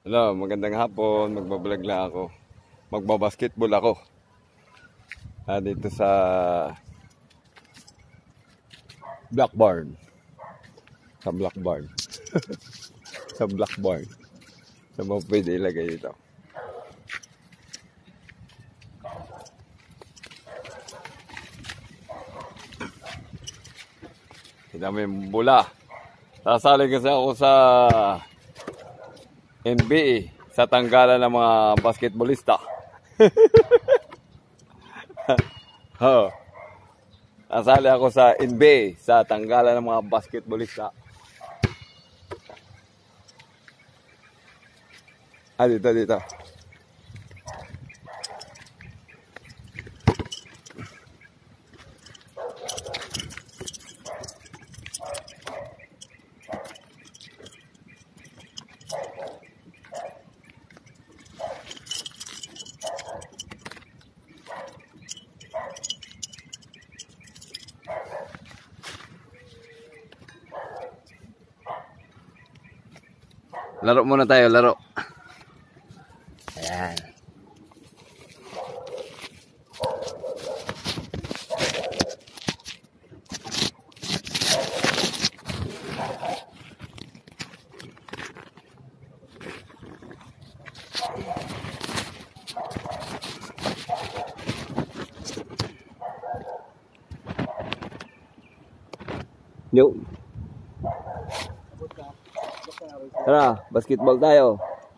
Hello, magandang hapon. Magbablog lang ako. Magbabasketball ako. Dito sa Blackburn. Sa Blackburn. Sa Blackburn. Sa mga pwede ilagay dito. Kita mo yung bula. Sasali kasi ako sa NBA sa tanggalan ng mga basketballista. Oh. Nasali ako sa NBA sa tanggalan ng mga basketballista. Dito. Laro muna tayo, laro. Ayan. Yo. Tara, basketball tayo.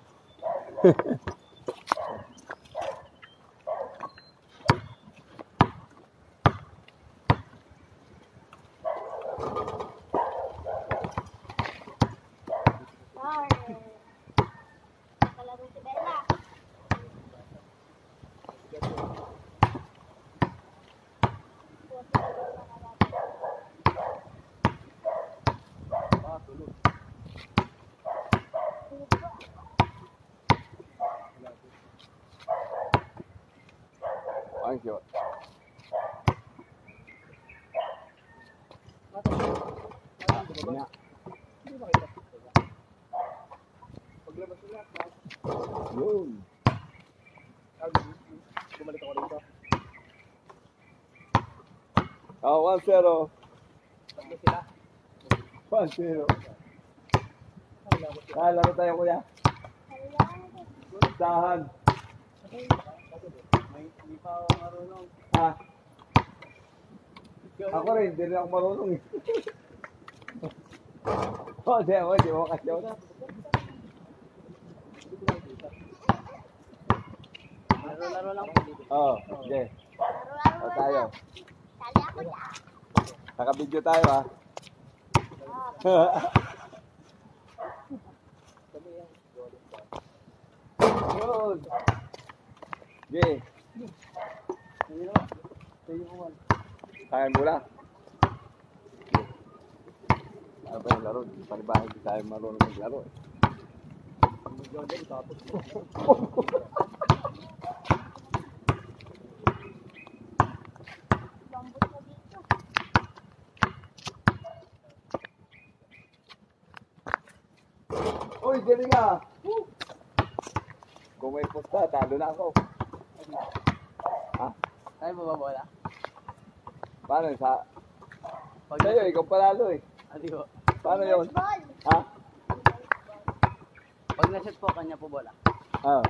Ang cute. Yun. Bumalik ako dito. 1-0. Tatlo sila. 1-0. Laro tayo, kuya. Sahan. Hindi pa ako marunong. Ha? Ako rin, hindi rin ako marunong eh. Di mo kasi ako. Laro lang. Okay. Tayo. Naka-video tayo ha. Good. Okay. Kaya mo lang. Ano ba yung laro? Panibahay di tayo marunong maglaro eh. Uy, galing ah! Kung may posta, talo na ako. Ha? Tayo ba bola? Paano sa... Sa'yo, ikaw palalo eh. Adi ko. Paano yun? Ha? Pag na-shoot po, kanya po bola. Ah.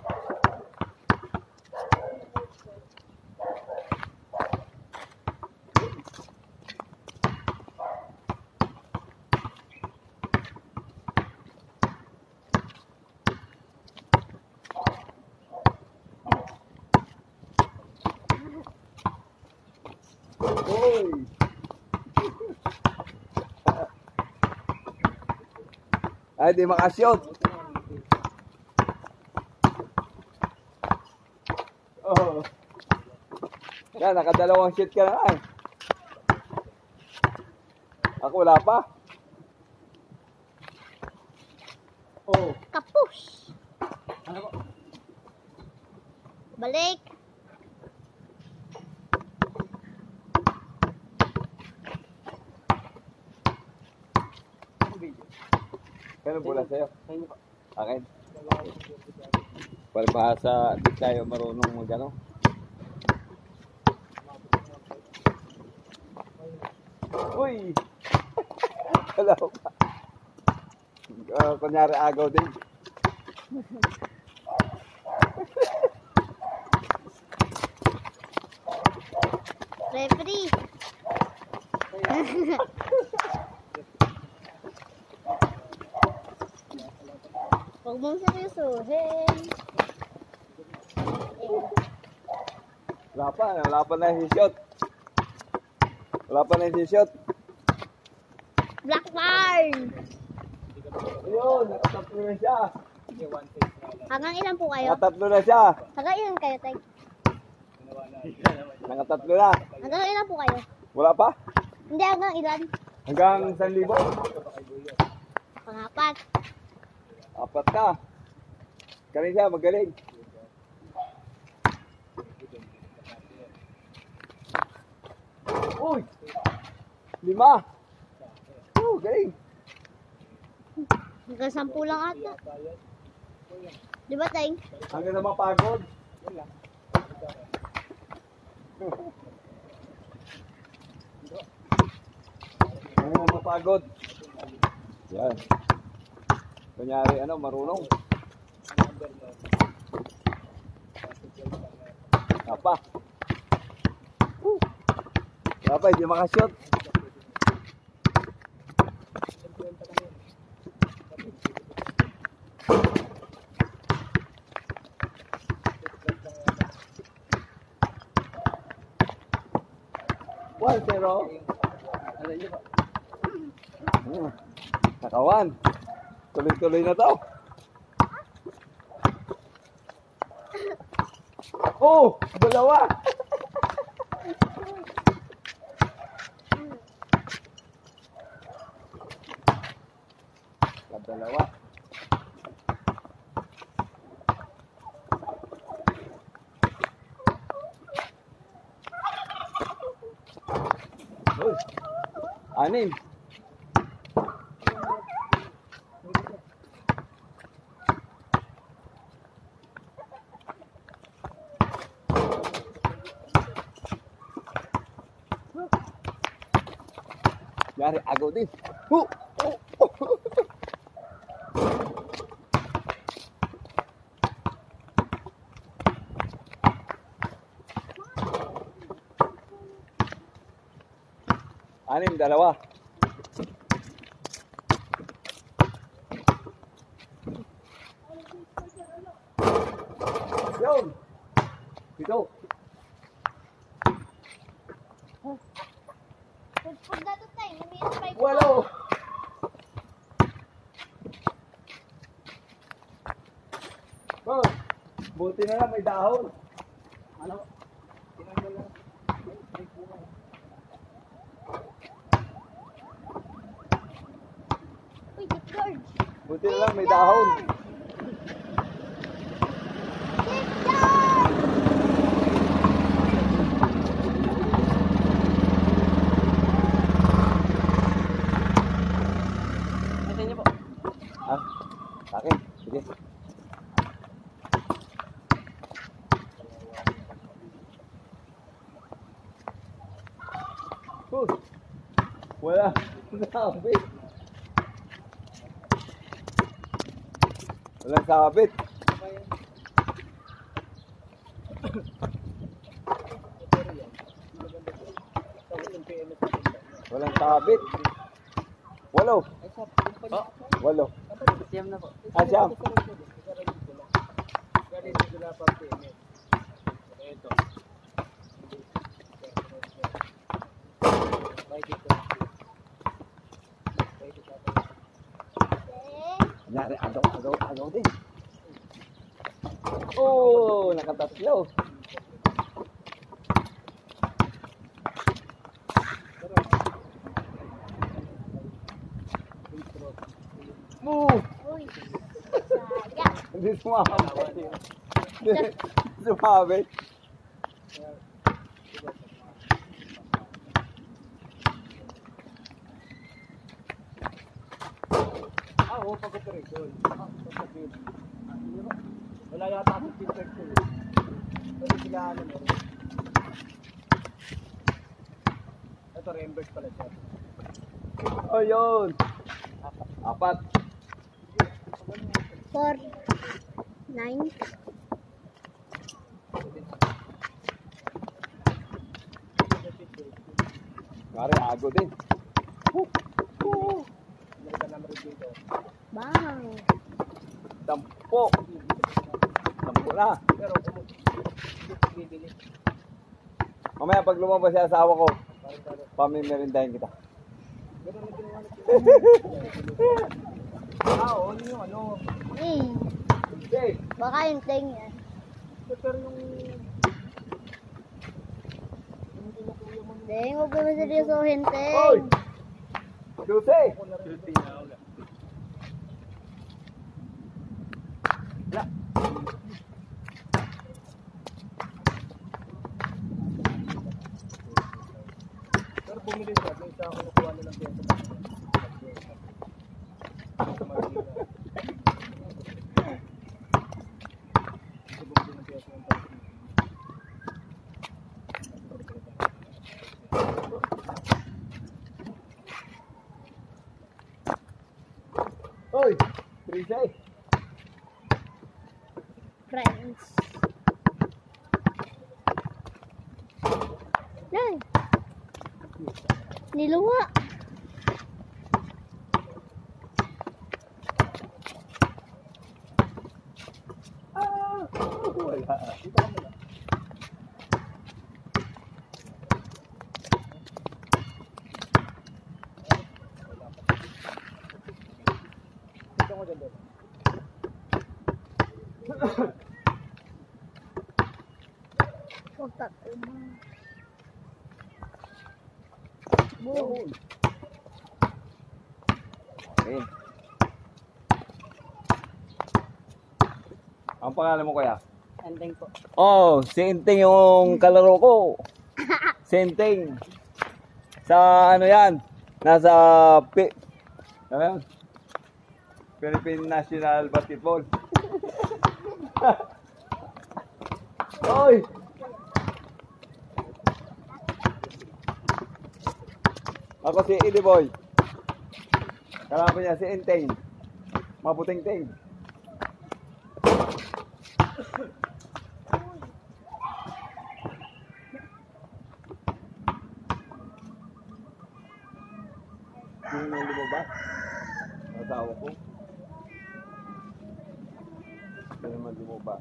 Uy! Ay, di makashoot. Oh. Yan, nakadalawang shoot ka na lang. Ako wala pa. Oh. Kapus. Ano po? Balik. Kano bola sa'yo? Sa inyo po. Akin? Palibhasa, di tayo marunong mag-ano. Uy! Hello. Kunyari agaw din. Referee. Huwag mong seryosohin. Wala pa na yung shot. Wala pa na yung shot. Black Barn. Ayun, nakatatlo na siya. Hanggang ilan po kayo? Nakatatlo na siya. Hanggang ilan kayo, Tay? Nakatatlo na. Hanggang ilan po kayo? Wala pa? Hindi, hanggang ilan? Hanggang 1,000. Pangapat. Apat ka. Kanin siya, magaling. Uy! 5. Galing. Hanggang 10 lang ata. Di ba, Tay? Hanggang na mapagod. Hanggang na mapagod. Yan. Kunyari, marunong. Apa? Apa, hindi makashoot. One, zero. Nakawan. Tuloy-tuloy na to. Oh! Dalawa! Dalawa. Uy! 6. Yari, agaw din. Anim, dalawa. Yun. Pito. Pag dato, Tay, nami-spike ko. 8. Oh, buti na lang may dahon. Ano? Uy, Dick George. Buti na lang may dahon. Dick George! Sa inyo po. Ah, akin. Sige. Wala. Sabit. Walang sabit. Walang sabit. 8. Po. 8. Siyam na po. Siyam. Kunyari, agaw din. Oh, nakatatlo. Uy, sayang. Hindi sumabit. Hindi sumabit. Wala yata akong filter ko. Pwede sila ano mo. Ito, reimburse pala siya. Oh, yun. Apat. 4, 9. Kari, ago din. Bang. 10. 10 na. Pero kung bibili, Mamaya pag lumabas yung asawa ko, pamimerindahin kita. gano'n na ginawa natin. Oo, yun yung ano. Okay. Baka yung thing yan. Pero yung Deng, huwag mo seryosohin, Oy! Teng. Lucy! pero bumili siya, may isa ako nakuha na ng piyesa. Oy! Trisay! Friends. Nay. Niluwa. Wala. Dito ko dyan doon. Huwag tatlo. Boom! Okay. Ang pangalan mo kuya? Ending po. Oh, si Inting yung kalaro ko. Si Inting. Sa ano yan? Nasa ano yan? Philippine National Basketball. Oy! Ako si Eddie Boy. Kalaban niya si Inting. Maputing ting. Yung lumabas. Asawa ko. Hindi naman lumabas.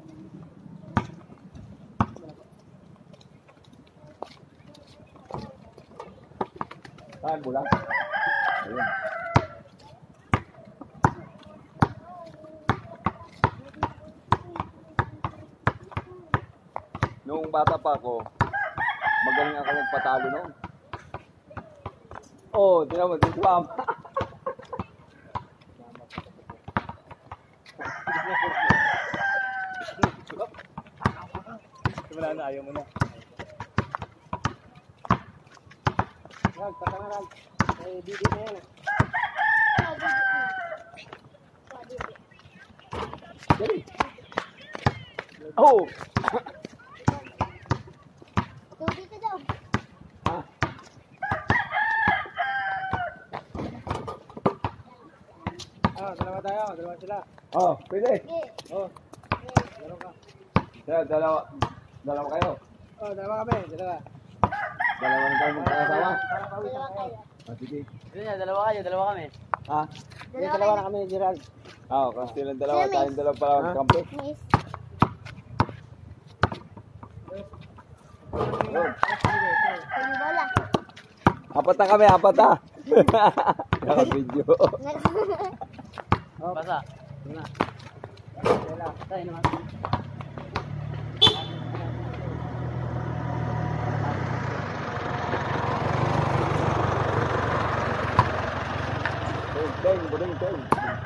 Saan mo lang? Ayun. Noong bata pa ako, magaling ako magpatalo noon. Oh, tinan mo, si Swam. Wala na, ayaw mo na. Rag, patangarag. Ay, bidi na yan. Dali. Oh! Dito daw. Ah. Dalawa tayo, dalawa sila. Oh, pwede. Okay. Oh, laro ka. Dalawa. Dalawa kayo. Oh, dalawa kami, dalawa. Dalawa na kayo magkakasama. Para pawisan Dalawa kayo. kayo. Ah, sige. Yun yan, dalawa kayo, dalawa kami. Ha? Dalawa na kami, Gerald. Ah, kasi silang dalawa. Sino, Tayong dalawa pala ang kampo. Miss. Yun. Yung bola. Apat na kami, apat na. Naka-video. Basa. Yun na. Tayo naman. Teng, budeng, teng.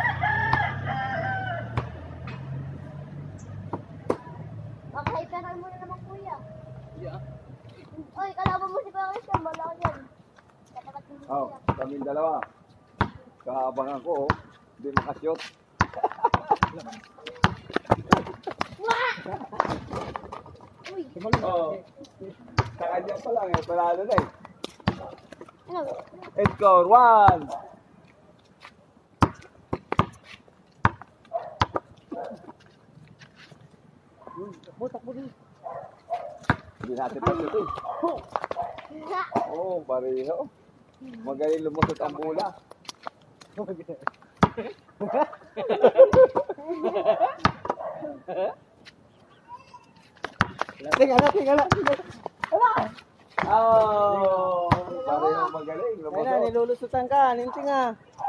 Makahiperan mo na naman, kuya. Yeah. Oy, kalaban mo si Kuya Christian. Bala ko dyan. Katapat mo si Oh, kuya. kaming dalawa. Kaabangan ko, oh. Hindi makashot. Oo. Sa kanya pa lang eh. Panalo na eh. Ano? Score 1. Takbo din. Hindi natin pa ito eh. Oo, pareho. Magaling lumusot ang bola. Tingala. Oh, pareho magaling Ayun na, lumusot. nilulusutan ka. Ninting ah.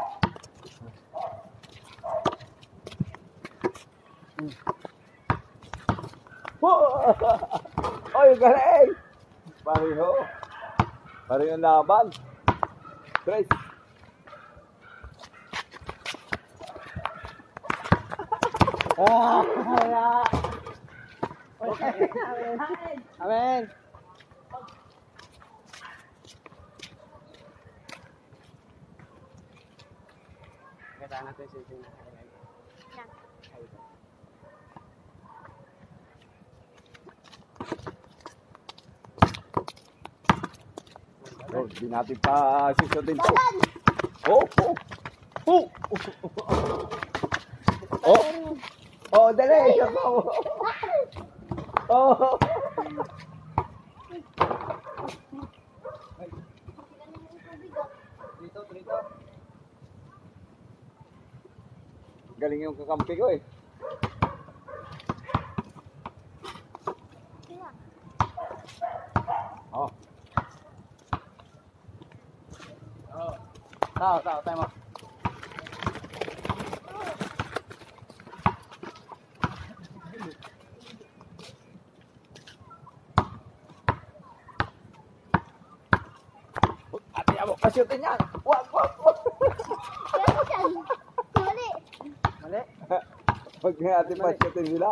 Oy, galing! Pareho. Pareho ang laban. Tres. Amen. Kaya natin sising na. Oh, di natin pa susutin to. Oh, oh. Oh. Oh. Oh, dali. Oh. Trito. Galing yung kakampi ko eh. Oh. Tao, tayo mo. Ate, amo, pasyutin yan. Wag. Kaya ko dyan. Mali. Mali. Pag nga ate pasyutin sila.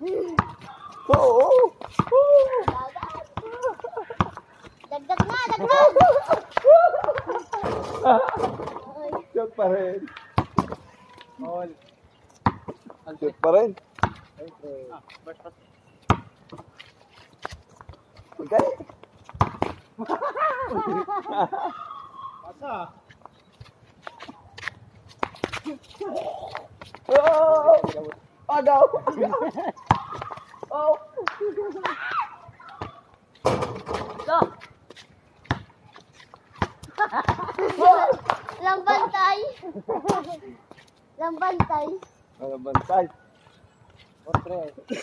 Oo. Dagdag na, dagdag. Ay, Shoot pa rin. All. Shoot pa rin. First pass. Okay. Pasa. Oh! Agaw! Oh! lambantay. Lambantay. Ano bantay? Portre.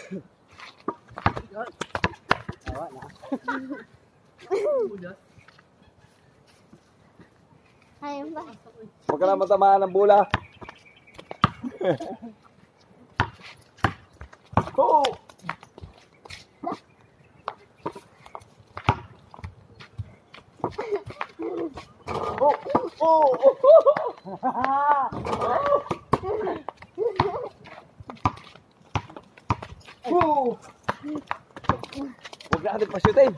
Awa na. Ayun ba? Huwag ka na matamaan ng bola. Oh! Oh! Huwag na natin pasyutin.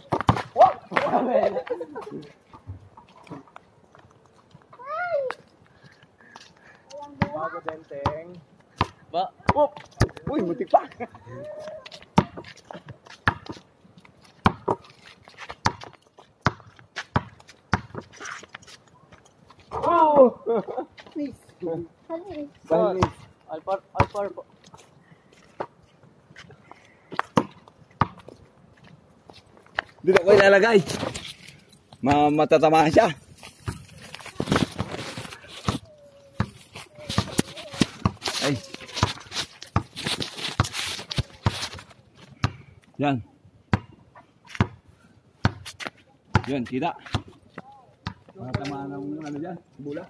Bago benteng. Oh! Uy, mutik pa. Oh! Hali. Panis. Alpar po. Dito ko ilalagay. Matatamahan siya. Ay. Yan. Yan, kita. Matatamaan ng ano dyan, bula.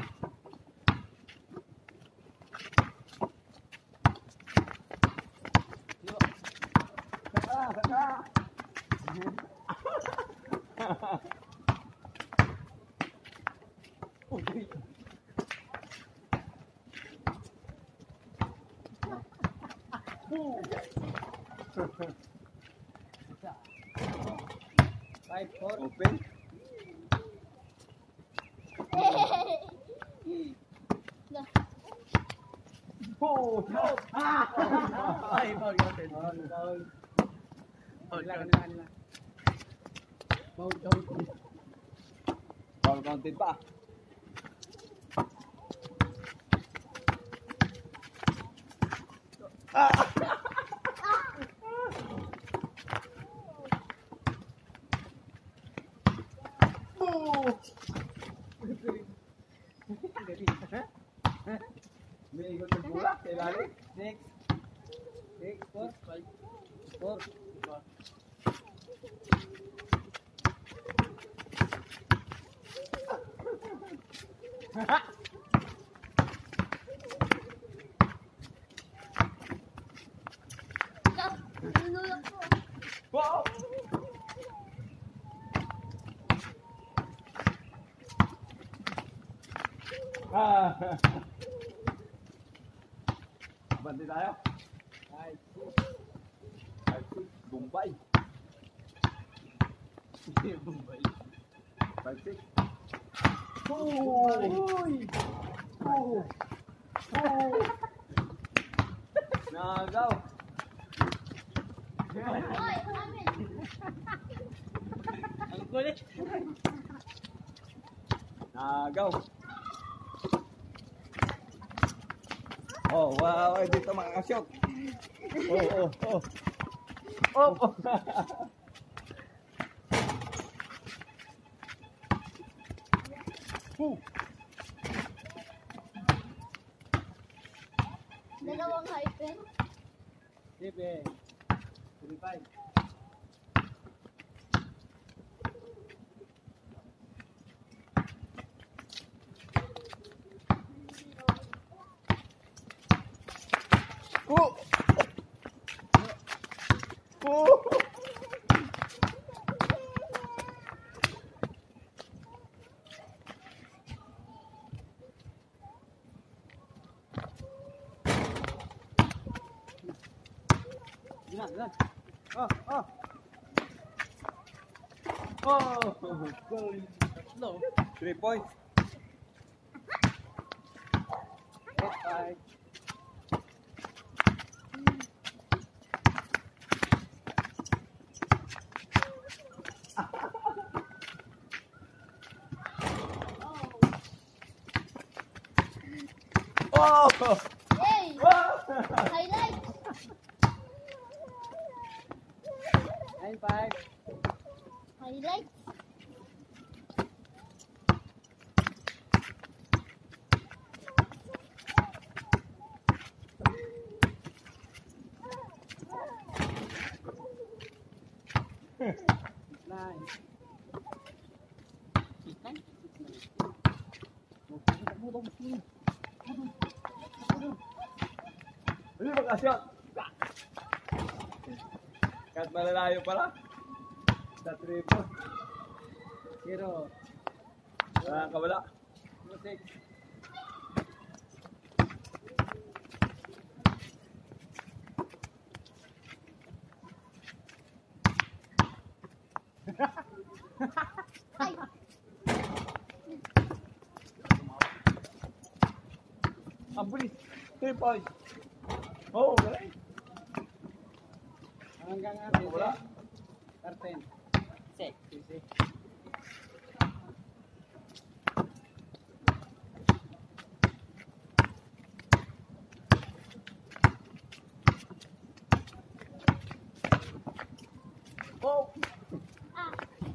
Open. Oh! Ay, pag natin. Kanila. Hold. Ball counted pa. May ikot ng bola. Kailangan. 6, 4, 5, 4. Nunulog po. Wow! Bandi tayo. Ay, Ay, Bombay. Bombay. 5-6. Uy! Nagaw. Hoy, amin. Ang kulit. Nagaw. Oh, wow. Ay, dito makakashot. Oh. Oh. Dalawang hyper. 7, 35. Oh! Oh! Dilan. Oh! Goal! Tatlo. 3 points. 5. Oh! Hey! Oh! Highlight! 9-5. Highlight! Nine. Hindi makashot. Kahit malalayo pala. Sa 3 points. 0. Wala kang kabala. 6. Ay! Ang bilis. 3 points. Oh, galing. Hanggang Wala. 13. 6. Oh! Ah!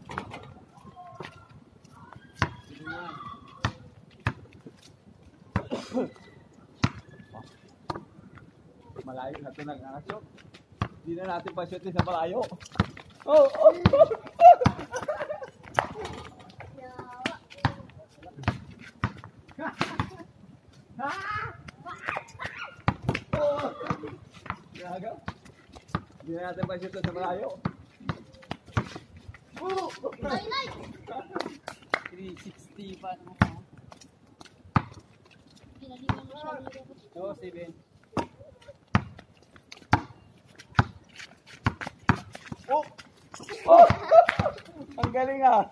Malayo na ito nag-shot. Hindi na natin pa-shot sa malayo. Oh! Oh! Yawa! Oh! Gaga. Hindi na natin pa-shot sa malayo. Oh! Highlight! 360 pa. Pinaliwan mo siya dito. 7. Oh! Oh! Ang galing ah!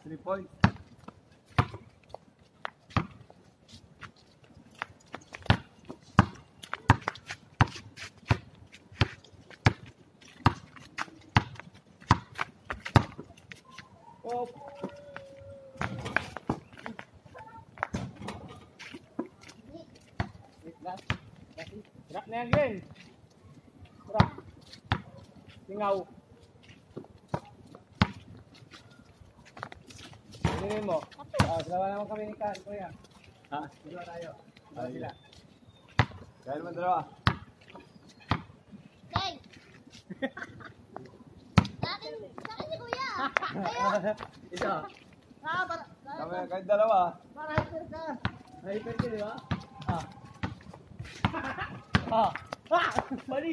3 points. Oh. Drop na yan, Glenn. Drop. Singaw. Sinin mo. Dalawa naman kami ni Kan, kuya. Ha? Dalawa tayo. Dalawa sila. Kaya naman dalawa. Tay! Sa akin si Kuya! Ito. Kami kahit dalawa. Para hyper ka. Hyper ka, di ba? Ah. Ah. Ah! Mali!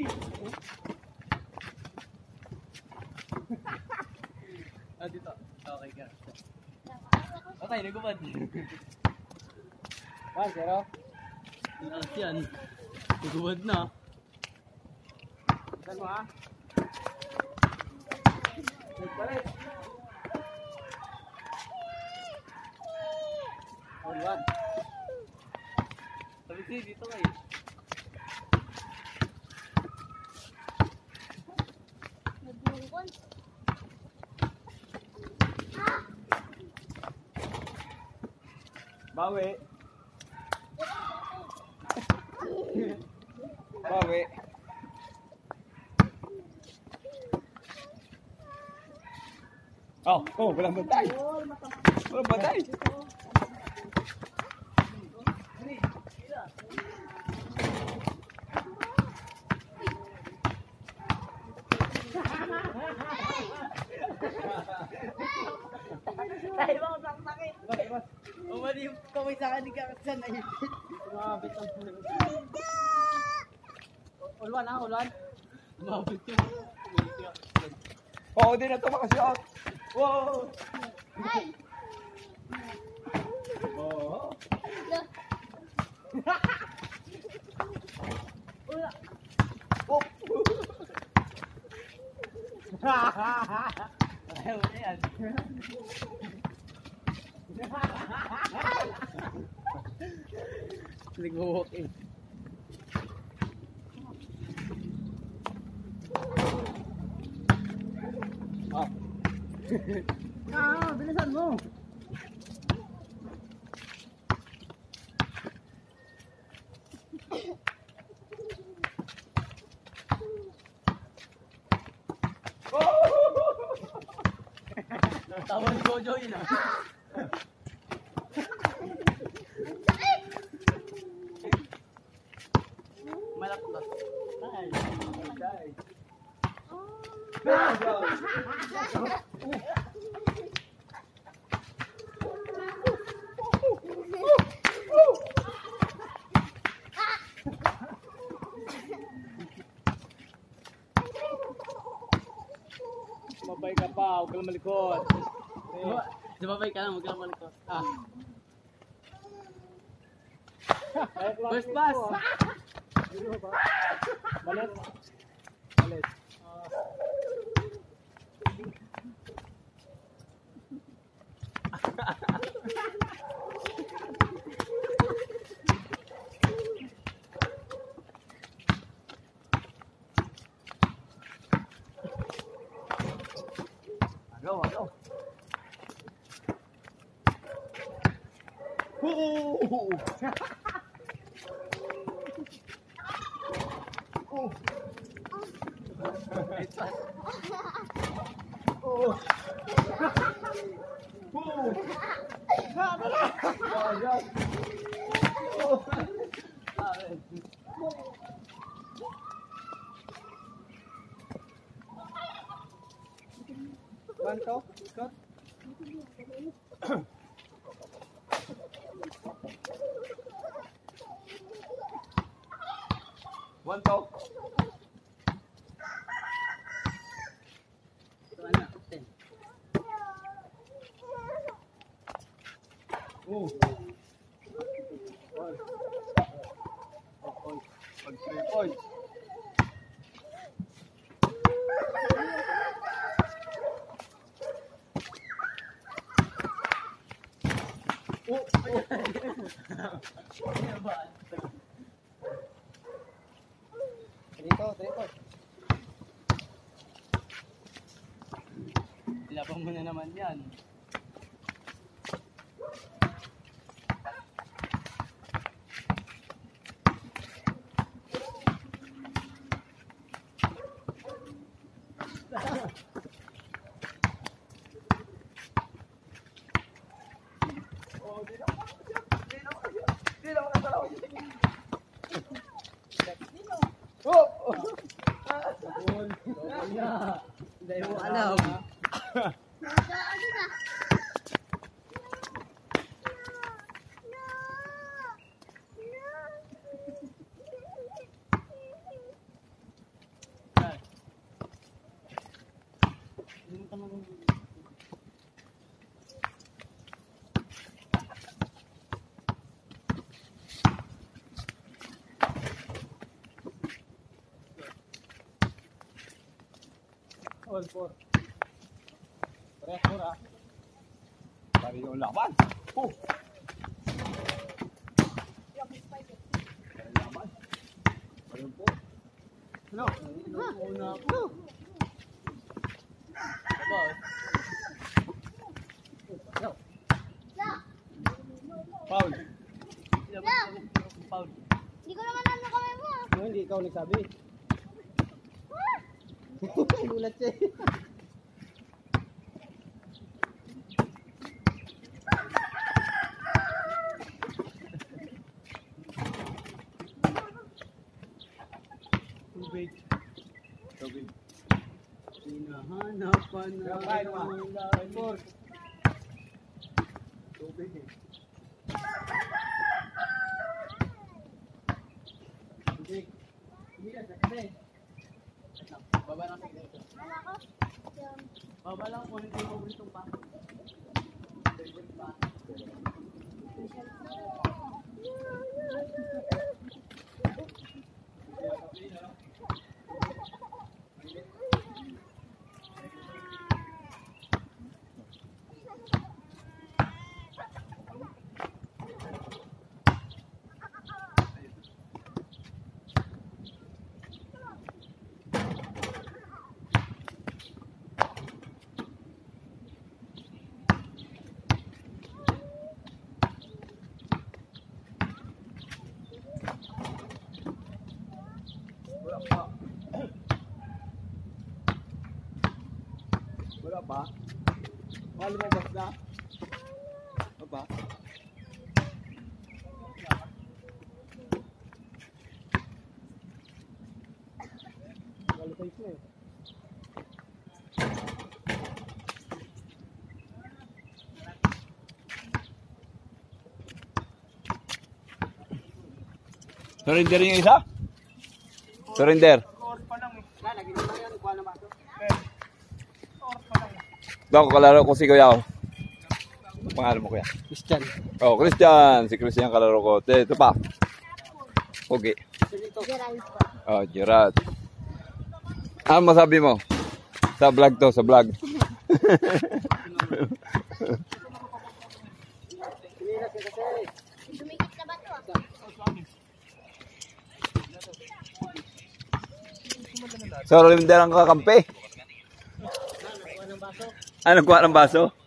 Ah, dito. Okay ka. Okay, nagubad. 1-0. Lakas yan. Nagubad na. Saan mo, ha? Nagpalit. All one. Sabi siya, dito kayo. Nagbungkon. Bawi. Bawi. Oh, walang bantay. Walang bantay. Dahil ako sakit. Umali yung kamay sa akin ni Kaksan na hipit. Umabit ang puno. All one, ha? All one. Umabot yung. Oo, di na ito makashot. Wow! Ay! Oo. Oh! Ayaw na yan. Nag-walk in. Ah, bilisan mo. Tawag ko, Joey na. Malapot. Ay. Mabay ka pa, huwag ka lang malikot. Sumabay ka lang, huwag lang malikot. Ah. First pass. Balit. Balit. Agaw. Banto, Scott. One talk. Ito na, 10. Oh. Pag 3 points. Dito, dito. Labang mo na naman yan. Hindi mo alam. Ano na? All four. Pareha four ah. Pari yung laban. Oh. Laban. Ayun po. Ano? Una po. Boss. Foul. Foul. Hindi ko naman ano kamay mo. No, hindi ikaw nagsabi. Gulat siya. Tubig. Tubig. Hinahanapan na Kain mo. ang Four. Tubig eh. Hindi. Hindi na kasi. Baba lang sa dito. Ano ko? Yung... Baba lang kung hindi mo itong pa. Wala pa. Wala pa. Mahal mo basta. Wala pa. Qualified na eh. Surrender yung isa? Surrender. Lagi naman yan. Kuha na ba ito? Dako, kalaro ko si Kuya. Pangalan mo Kuya? Christian. Oh, Christian. Si Christian kalaro ko. Ito pa. Okay. Gerald po. Oh, Gerard. Ano masabi mo? Sa vlog to, sa vlog. Dumikit na ba ito? So, surrender ang kakampi. Ano, kuha ng baso?